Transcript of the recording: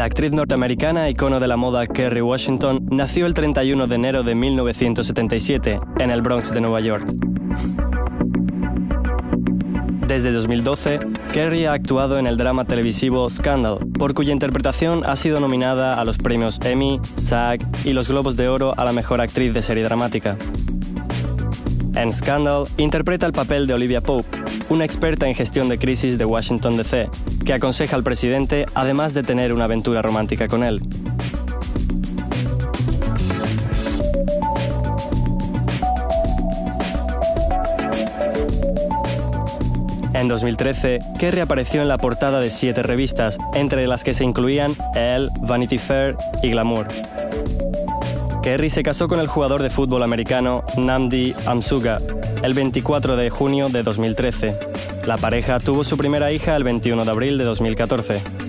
La actriz norteamericana icono de la moda Kerry Washington nació el 31 de enero de 1977 en el Bronx de Nueva York. Desde 2012, Kerry ha actuado en el drama televisivo Scandal, por cuya interpretación ha sido nominada a los premios Emmy, SAG y los Globos de Oro a la mejor actriz de serie dramática. En Scandal interpreta el papel de Olivia Pope, una experta en gestión de crisis de Washington DC, que aconseja al presidente además de tener una aventura romántica con él. En 2013, Kerry apareció en la portada de 7 revistas, entre las que se incluían Elle, Vanity Fair y Glamour. Kerry se casó con el jugador de fútbol americano Nnamdi Amsuga el 24 de junio de 2013. La pareja tuvo su primera hija el 21 de abril de 2014.